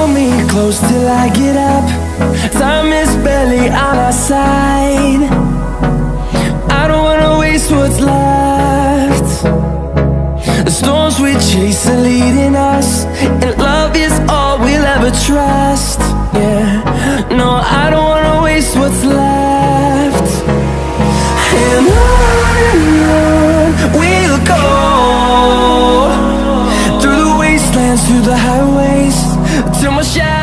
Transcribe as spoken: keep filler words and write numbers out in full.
hold me close till I get up. Time is barely on our side. I don't wanna waste what's left. The storms we chase are leading us, and love is all we'll ever trust. Yeah, no, I don't wanna waste what's left. And on and on we'll go, through the wastelands, through the highways, till my shadow